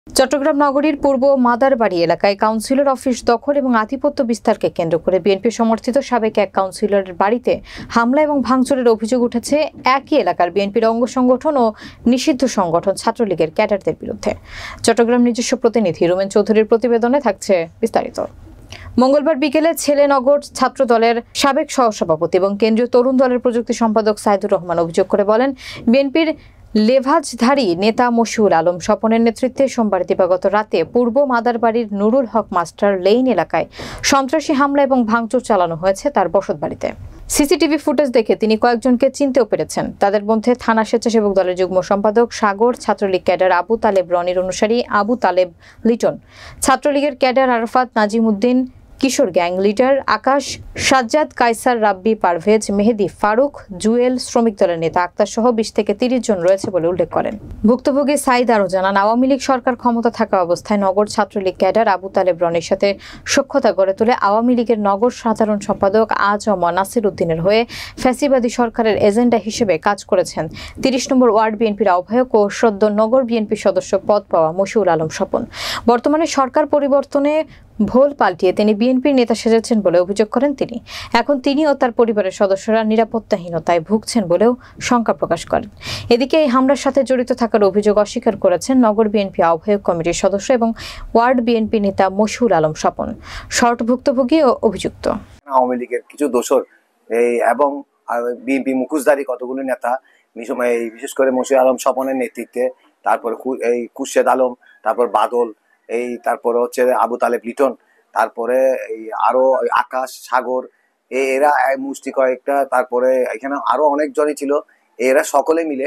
চট্টগ্রাম নগরীর পূর্ব মাদারবাড়ি এলাকায় councillor office দখল এবং আধিপত্য বিস্তারকে কেন্দ্র করে বিএনপি সমর্থিত সাবেক এক কাউন্সিলরের বাড়িতে হামলা এবং ভাঙচুরের অভিযোগ উঠেছে একই এলাকার বিএনপির অঙ্গ সংগঠন ও নিষিদ্ধ সংগঠন ছাত্রলীগের ক্যাডারদের বিরুদ্ধে। চট্টগ্রাম নিজস্ব প্রতিনিধি রুমেন চৌধুরীর প্রতিবেদনে থাকছে বিস্তারিত। মঙ্গলবার বিকেলে ছেলেনগর ছাত্র দলের সাবেক সহসভাপতি এবং কেন্দ্রীয় তরুণ দলের প্রযুক্তি সম্পাদক সাইদুর রহমান অভিযোগ করে বলেন, বিএনপির লেভাজধারী নেতা মশিউল আলম স্বপনের নেতৃত্বে সোমবার দিবাগত রাতে পূর্ব মাদারবাড়ির নুরুল হক মাস্টার লেইন এলাকায় সন্ত্রাসী হামলা এবং ভাঙচুর চালানো হয়েছে তার বসতবাড়িতে। সিসিটিভি ফুটেজ দেখে তিনি কয়েকজনকে চিনতেও পেরেছেন। তাদের মধ্যে থানা স্বেচ্ছাসেবক দলের যুগ্ম সম্পাদক সাগর, ছাত্রলীগ ক্যাডার আবু তালেব রনির অনুসারী আবু তালেব লিটন, ছাত্রলীগের ক্যাডার আরাফাত নাজিমুদ্দিন, কিশোর গ্যাং লিডার আকাশ, সাজ্জাদ, কায়সার, রাব্বি, পারভেজ, মেহেদি, ফারুক, জুয়েল, শ্রমিক দলের নেতা আক্তার সহ 20 থেকে 30 জন রয়েছে বলে উল্লেখ করেন। ভুক্তভোগী সাইদ আরও জানান, আওয়ামী লীগ সরকার ক্ষমতা থাকা অবস্থায় নগর ছাত্রলীগ ক্যাডার আবু তালেব রনির সাথে সখ্যতা গড়ে তুলে আওয়ামী লীগের নগর সাধারণ সম্পাদক আ.জ.ম নাসির উদ্দিনের হয়ে ফ্যাসিবাদী সরকারের এজেন্ডা হিসেবে কাজ করেছেন 30 নম্বর ওয়ার্ড বিএনপির আহ্বায়ক ও সদ্য নগর বিএনপি সদস্য পদ পাওয়া মশিউল আলম স্বপন। বর্তমানে সরকার পরিবর্তনে ভোল পাল্টিয়ে তিনি বিএনপির নেতা সেজেছেন বলে অভিযোগ করেন তিনি। এখন তিনি ও তার পরিবারের সদস্যরা নিরাপত্তাহীনতায় ভুগছেন বলেও শঙ্কা প্রকাশ করেন। এদিকে এই হামলার সাথে জড়িত থাকার অভিযোগ অস্বীকার করেছেন নগর বিএনপি আহ্বায়ক কমিটির সদস্য এবং ওয়ার্ড বিএনপি নেতা মশিউল আলম স্বপন, শর্ট ভুক্তভোগী ও অভিযুক্ত। আওয়ামী লীগের কিছু দোসর এবং বিএনপি মুখোশধারী কতগুলো নেতা বিশেষ করে মশিউল আলম স্বপনের নেতৃত্বে, তারপর এই খুরশেদ আলম, তারপর বাদল, তারপরে হচ্ছে আবু তালেব লিটন, তারপরে আরো আকাশ, সাগর, এরা মুষ্টি কয়েকটা, তারপরে এখানে আরো অনেকজনই ছিল। এরা সকলে মিলে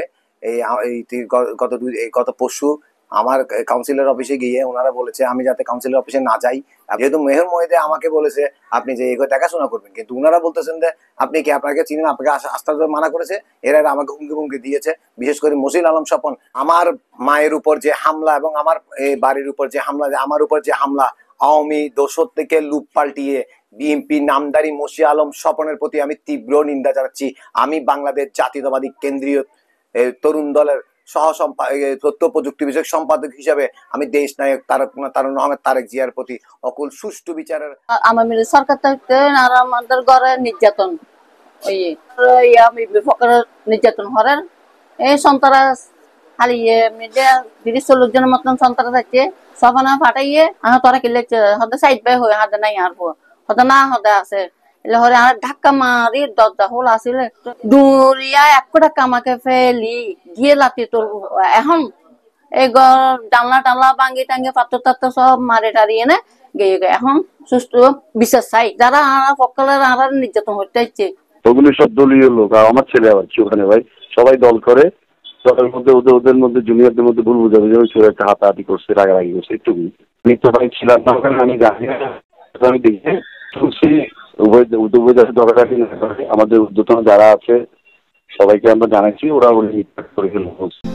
গত পরশু আমার কাউন্সিলর অফিসে গিয়ে ওনারা বলেছে আমি যাতে কাউন্সিলর অফিসে না যাই, যেহেতু মেহের মহিদে আমাকে বলেছে আপনি যে এগুলো দেখাশোনা করবেন, কিন্তু ওনারা বলতেছেন যে আপনি কি আপনাকে চিনেন, আপনাকে আস্থা মানা করেছে। এরা আমাকে হুমকি দিয়েছে, বিশেষ করে মশিউল আলম স্বপন। আমার মায়ের উপর যে হামলা এবং আমার বাড়ির উপর যে হামলা, আমার উপর যে হামলা, আওয়ামী দোসর থেকে লুপ পাল্টিয়ে বিএনপি নামদারি মশিউল আলম স্বপনের প্রতি আমি তীব্র নিন্দা জানাচ্ছি। আমি বাংলাদেশ জাতীয়তাবাদী কেন্দ্রীয় তরুণ দলের তথ্য প্রযুক্তি বিষয়ক সম্পাদক হিসাবে আমি দেশ নায়ক তারেক আহমেদ তারেক জিয়ার প্রতি অকুল সুষ্ঠু বিচারের আমাদের সরকার থাকতে আর আমাদের ঘরে নির্যাতন নির্যাতন হরেন এই সন্ত্রাস হারিয়ে মিডিয়া 30-40 জনের মতন সন্ত্রাস আছে সবানা ফাটাইয়ে তোরা কিলে হতে সাইড বাই হয়ে হাতে নাই আর হতে না হতে আছে হরে আর ধাক্কা মারি দরজা হল আসলে দূরিয়া 1 টাকা আমাকে ফেলি গিয়ে লাতি তোর এখন এই জানলা টানলা ভাঙ্গি টাঙ্গি পাত্র টাত্র সব মারে টারিয়ে না গিয়ে এখন সুস্থ বিশ্বাস চাই যারা পক্ষের আর নির্যাতন হতে চাইছে ওগুলো সব দলীয় লোক। আর আমার ছেলে আবার কি ওখানে ভাই সবাই দল করে, দলের মধ্যে ওদের মধ্যে জুনিয়রদের মধ্যে ভুল বুঝাবুঝি ছোট একটা হাতাহাতি করছে, রাগারাগি করছে একটুকুই। আমি তো ভাই ছিলাম না ওখানে, আমি জানি না, আমি দেখে শুনছি উভয় দরকারি আমাদের ঊর্ধ্বতন যারা আছে সবাইকে আমরা জানাচ্ছি, ওরা করে ফেলবো।